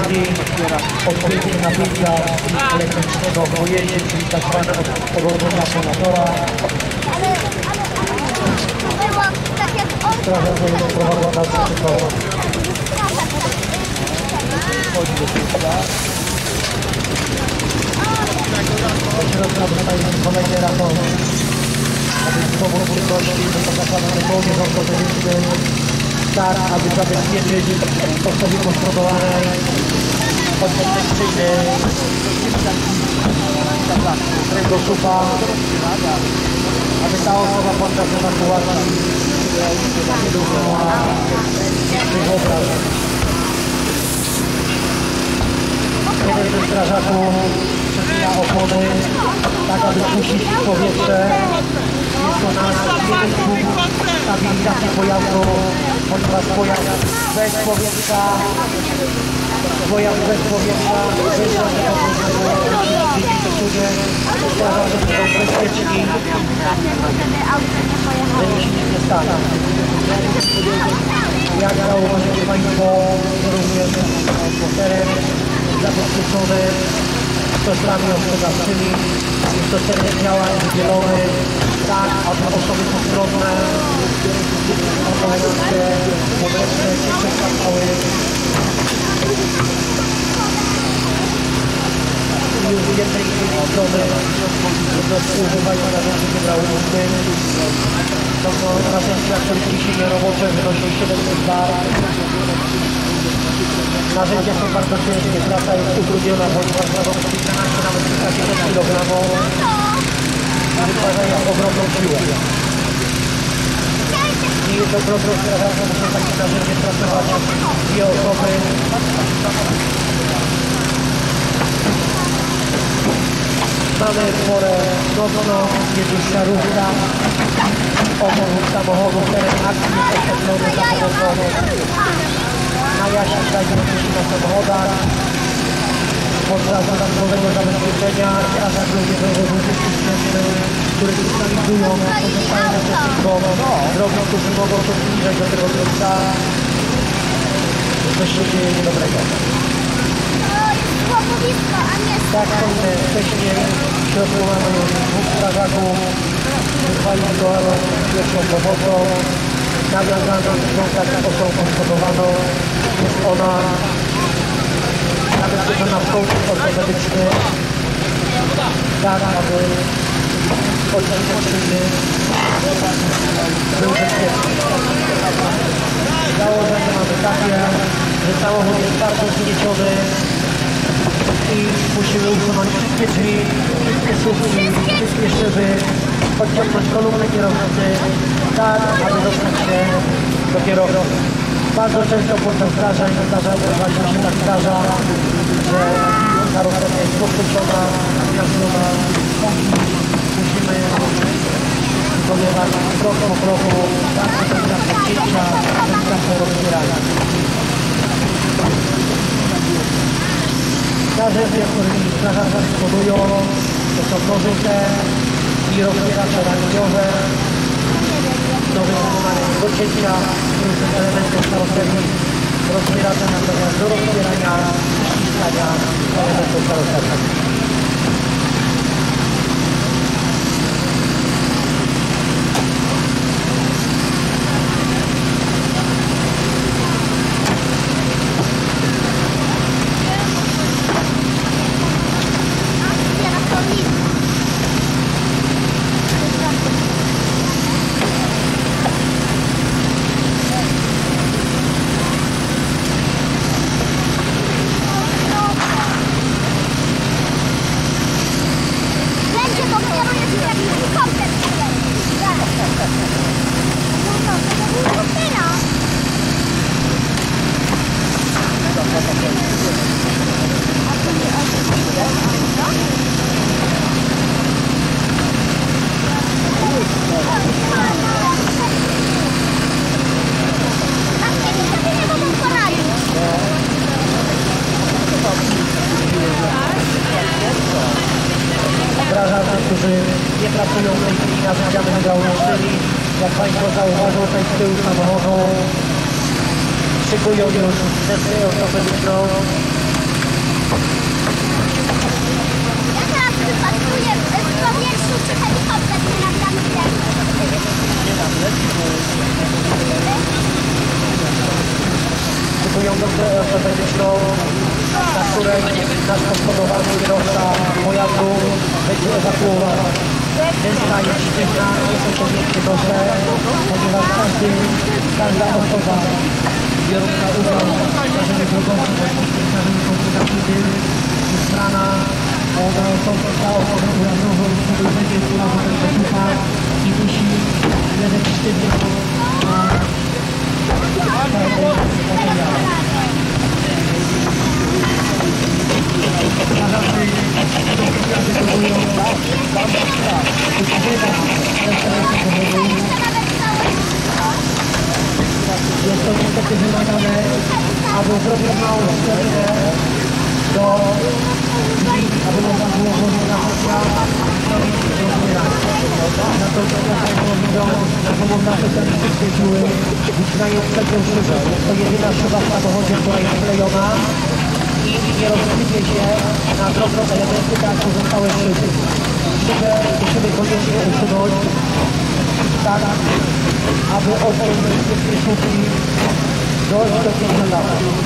bardziej odpowiednie napięcia elektrycznego w pojeździe, czyli tak zwane odrodzenia akumulatora. Strażak prowadzą dalsze szybko. Chodzi do środka. Do środka dostaje kolejny raport. Aby z powodu szybkości zastosowane kołnie ortopedyczne, tak aby zabezpieczyć osobie poszkodowanej od detekcyjny kręgosłupa, aby ta osoba podczas ewakuacji nie doznała tych obrażeń. Jeden ze strażaków przebija opony, tak aby puścić powietrze. Jest to nasz stabilizacji pojazdu, ponieważ pojazd bez powietrza, bez strażacy są bezpieczni, że nic się nie stanie. Jak zauważycie Państwo, również teren zabezpieczony stosami ostrzegawczymi. Jest to teren działań dzielony, tak aby osoby postronne mogą się powietrze się przestały. I już z jednej strony używają narzędzi hydraulicznych. To narzędzia, których ciśnienie robocze wynosi 700 bar. Narzędzia są bardzo ciężkie, praca jest utrudniona, ponieważ zawodą 12 nawet 15 kg wytwarzają ogromną siłę. I jednokrotnie muszą takie narzędzie pracować dwie osoby. Mamy porę nocną, jest już szarówka, opór samochodów, teren akcji jest oświetlony za pomocą najaśnień znajdujących się na samochodach. Podczas dodatkowego zabezpieczenia strażak ludzie województw śmieszny, które sygnalizują pozostałym uczestnikom drogi, którzy mogą się zbliżać do tego miejsca. Coś się dzieje niedobrego. Tak wspomnę wcześniej, w środku mamy dwóch strażaków, wychwali do pierwszą pomocą, nawiązano kontakt z osobą poszkodowaną. Jest ona zabezpieczona w kołczek ortopedyczny, tak aby odcineczny był bezpieczny. Założenie mamy takie, że samochód jest bardzo zniesiony i musimy usunąć wszystkie drzwi, wszystkie słupki, wszystkie szyby, odciągnąć kolumnę kierownicy, tak aby dostać się do kierowcy. Bardzo często podczas zdarzeń właśnie się tak zdarza, że karoseria jest podkręcona, zmiażdżona. Musimy wykonywać krok po kroku, tak aby ten podcięcia, ten rozbierania. Narzędzia, którymi strażacy dysponują, to są nożyce i rozbieracze raniowe, do wykonania docięcia różnych elementów karoserii, rozbieracze natomiast do rozbierania i ściskania elementów karoserii. Strażacy, którzy nie pracują w tej chwili narzędziami hydraulicznymi, jak Państwo zauważą, tutaj z tyłu samochodu szykują już deskę ortopedyczną, której nasz poszkodowany kierowca pojazdu będzie ewakuowany. Deska jest sztywna, jest odpowiednie dobrze, ponieważ każda osoba biorąca udział w zdarzeniu drogowym, w zdarzeniu komplikacyjnym jest rana, ona osoba ujazdową, który będzie wprowadzony do ducha i musi leżeć sztywno na materiale. Jest to niestety wymagane, aby zrobić małą przerwę do drzwi, aby można było włożyć na na pomoc nasze serwisy siły wycinają trzecią szybę. To jedyna szyba w samochodzie, która jest wklejona i nie rozsypie się na drobne elementy, tak jak pozostałe szyby. Musimy koniecznie usunąć tak, aby odciągnąć wszystkie szybki dojść do piękna lat.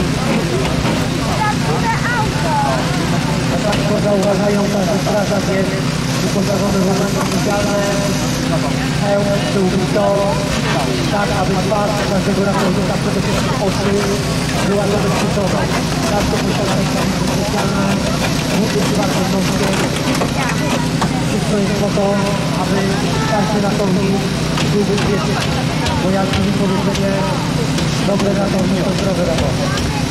Państwo zauważają, każdy strażak jest wyposażony w ubrania specjalne, hełm, tyłbito, tak aby twarz każdego ratownika, przede wszystkim oczy, była zabezpieczona. Każdy posiada rękawice specjalne, buty przywartościowskie. Wszystko jest po to, aby każdy ratownik był bezpieczny. Bo jak mówi powiedzenie, dobry ratownik to zdrowy ratownik.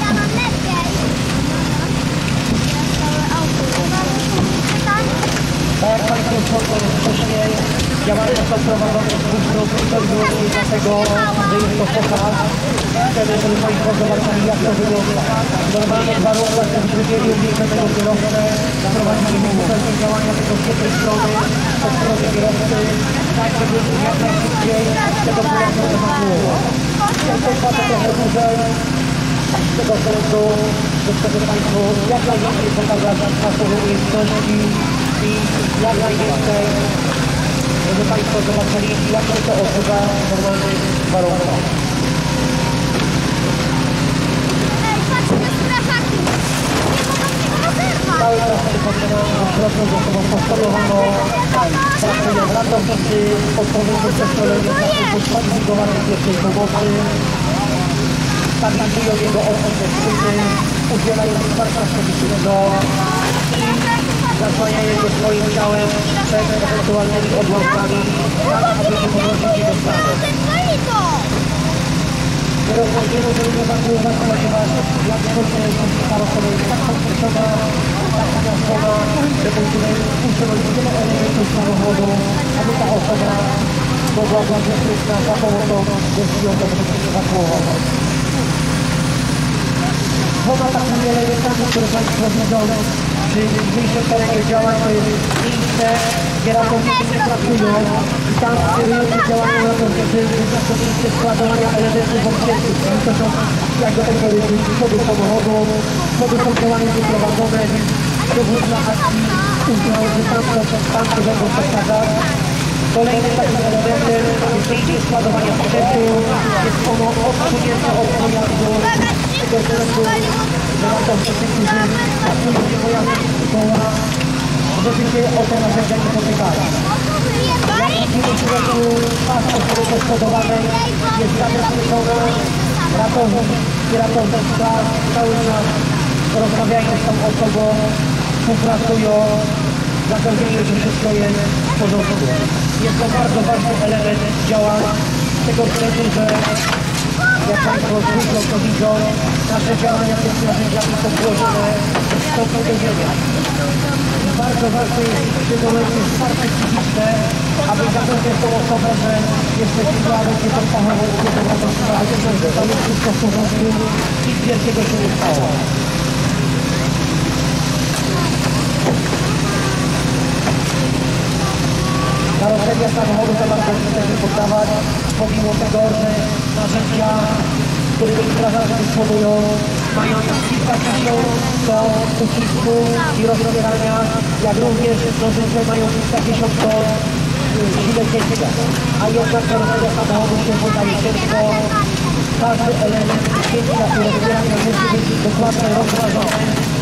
Tak jak Państwo wspomnieli wcześniej, działania są prowadzone z dwóch stron, to wyłącznie dlatego, że jest to pokaz. Wtedy, żeby Państwo zobaczyli, jak to wygląda. W normalnych warunkach ten wybiegł tego kierowcę, prowadzimy wszelkie działania tylko z jednej strony, po stronie kierowcy, tak żeby jak najszybciej tego pojazdu ewakuować. Jest to trwa trochę dłużej, z tego względu, że chcemy Państwu jak najwięcej pokazać naszej umiejętności i jak najwięcej, żeby Państwo zobaczyli, jak się to odbywa w normalnych warunkach. Cały czas przypominam, że środką z osobą poszkodowaną pracują ratownicy odpowiednio przeszkoleni w zakresie kwalifikowanej pierwszej pomocy, stabilizują jego osobne szczyty, udzielają wsparcia medycznego i zasłaniają go swoim ciałem przed ewentualnymi odłamkami, tak aby nie powrócić do stanu. Rozpoczniemy, żeby ewakuować, ponieważ jak konferencja karosowej jest tak kompleksowa, tak finansowa, że musimy usunąć wiele elementów samochodu, aby ta osoba mogła być bezpieczna za pomocą decyzją do ewakuowania. Woda tak wiele jest, które Państwo widzą przy dzisiejszym terenie działań, to jest miejsce, gdzie ratownicy nie pracują i tam kierujący działania ratownicy jest to miejsce składowania elementów obciętych. To są jak do tej pory schody samochodu, schody są działania wyprowadzone, więc dowód na akcji uznający tam będą przeszkadzać. Kolejny taki elementem jest miejsce składowania sprzętu, jest ono odsunięte od pojazdu, z tego względu, że ratownicy, którzy pracują w pojazdach szkoła, żeby się o te narzędzia nie potykali. Jak widzimy, że pas osoby poszkodowanej jest zabezpieczony, ratownictwa cały czas rozmawiają z tą osobą, współpracują, zapewniają, że wszystko jest w porządku. Jest to bardzo ważny element działań, z tego względu, że jak Państwo zwykle to widzą, nasze działania z narzędziami są włożone w stopniu do ziemia. Bardzo ważne jest w tym momencie wsparcie psychiczne, aby zapewniać tą osobę, że jeszcze sytuacja nie są fachowo, nie są ratownicy, że to jest wszystko w porządku, nic wielkiego się nie stało. Karoseria samochodu za bardzo chce poddawać, pomimo tego, że narzędzia, którymi strażacy dysponują, mają kilkadziesiąt ton ucisku i rozbierania, jak również narzędzia mają kilkadziesiąt ton sile cięcia. A jednak karoseria samochodu się podaje ciężko. Każdy element cięcia i rozbierania musi być dokładnie rozważony,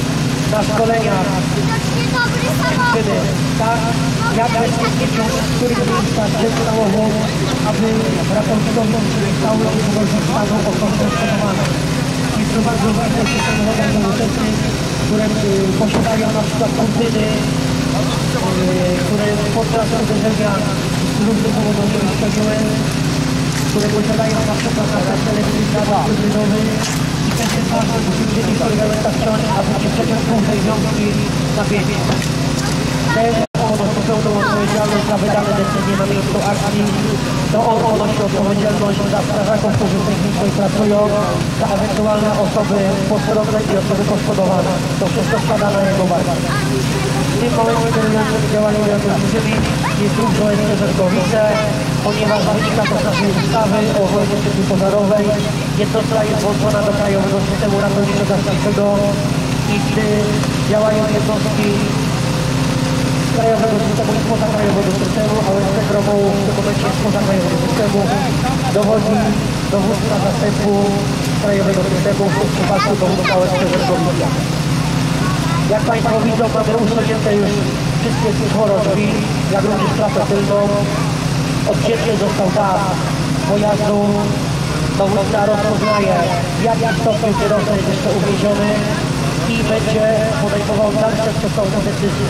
na szkoleniach czyny, tak, jak bezpiecznie w których miejscach działało, aby ratownikom stały i wykorzystaną osoby poszkodowane. Jest to bardzo ważne, że są nowoczesne, które posiadają na przykład kurtyny, które podczas uderzenia z różnych powodów nie wyszkodziły, które posiadają na przykład nakaz elektryczny, hybrydowy i też jest ważne, że dzieci są wystarczone, aby nie przeciąć tej wiązki na biegu. Też ponosi pełną odpowiedzialność za wydane decyzje na miejscu akcji. To on ponosi odpowiedzialność za strażaków, którzy w tej chwili pracują, za ewentualne osoby postronne i osoby poszkodowane. To wszystko spada na jego barkę. W tym momencie kierującym działaniami ratowniczymi jest Ruch Żołnierzy Żerkowice, ponieważ wynika to z naszej ustawy o ochronie przeciwpożarowej. Jednostka jest włączona do krajowego systemu ratowniczo-gaśniczego i gdy działają jednostki krajowego systemu i spoza krajowego systemu, a OSP Gromołów w tym momencie jest spoza krajowego systemu, dowodzi dowódca zastępu krajowego systemu, w tym przypadku dowódca OSP Żerkowice. Jak Państwo widzą, mamy usunięte już wszystkie chorobki, jak również klasę tylną. Odcięty został dach pojazdu. Dowódca rozpoznaje, w jakim stopniu kierowca jest jeszcze uwięziony i będzie podejmował dalsze stosowne decyzje.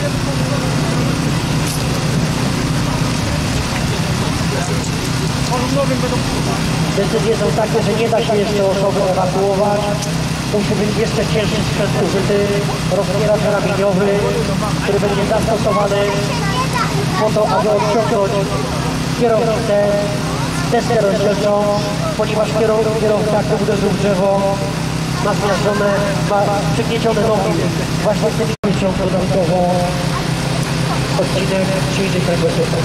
Decyzje są takie, że nie da się jeszcze osoby ewakuować. Musi być jeszcze cięższy sprzęt użyty, rozpieracz ramieniowy, który będzie zastosowany po to, aby odciągnąć kierowcę, deskę rozdzielczą, ponieważ kierowca, jak uderzył w drzewo, ma zmiażdżone, ma przygniecione nogi. Właśnie wtedy wyciągnął dodatkowo odcinek silny kręgosłupa.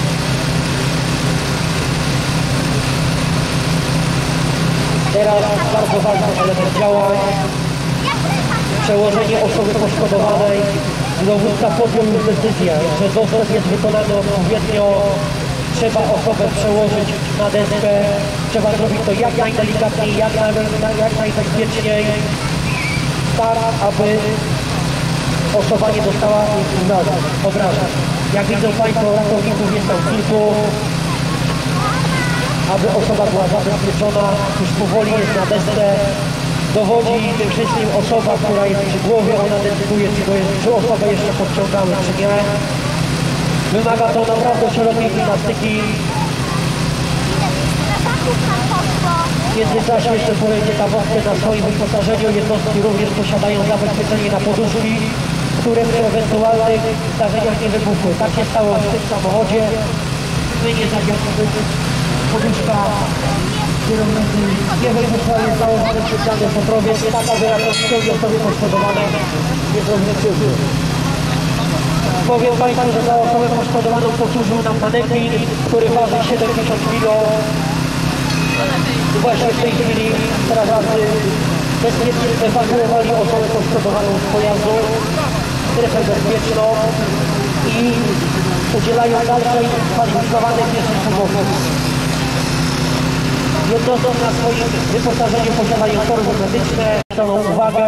Teraz bardzo ważny element działań, przełożenie osoby poszkodowanej. Dowódca podjął już decyzję, że dostęp jest wykonany odpowiednio, trzeba osobę przełożyć na deskę, trzeba zrobić to jak najdelikatniej, jak najbezpieczniej, tak aby osoba nie dostała obrażeń. Jak widzą Państwo, ratowników jest tam kilku. Aby osoba była zabezpieczona, już powoli jest na desce, dowodzi tym wszystkim osoba, która jest przy głowie, ona decyduje, czy osobę jeszcze podciągały, czy nie. Wymaga to naprawdę szerokiej gimnastyki. W międzyczasie jeszcze pojedzie ta wątka na swoim wyposażeniu. Jednostki również posiadają zabezpieczenie na poduszki, które przy ewentualnych zdarzeniach nie wybuchły. Tak się stało w tym samochodzie. My nie zawiodliśmy. Poduszka kierownicy nie wybuchła, jest założony specjalny potrowiec, tak aby ratowniczowi osoby poszkodowanej nie zrobił krzywdy. Powiem Państwu, że za osobę poszkodowaną posłużył nam manekin, który waży 70 kg. Właśnie w tej chwili strażacy bezpiecznie ewakuowali osobę poszkodowaną z pojazdu, strefę bezpieczną i udzielają dalszej kwalifikowanej pierwszej pomocy. Jednostki na swoim wyposażeniu posiadają torby medyczne, zwróconą uwagę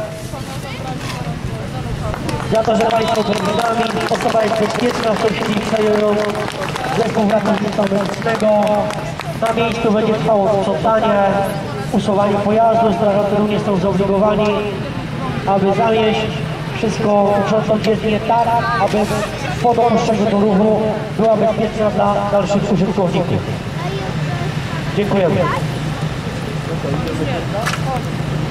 za to, że Państwo przed nami, osoba jest bezpieczna, w tej chwili przejęją zespół ratownictwa medycznego. Na miejscu będzie trwało sprzątanie, usuwanie pojazdu, strażacy również są zobligowani, aby zamieść wszystko, uprzątnąć jezdnię tak, aby po dopuszczeniu do ruchu była bezpieczna dla dalszych użytkowników. Dziękujemy.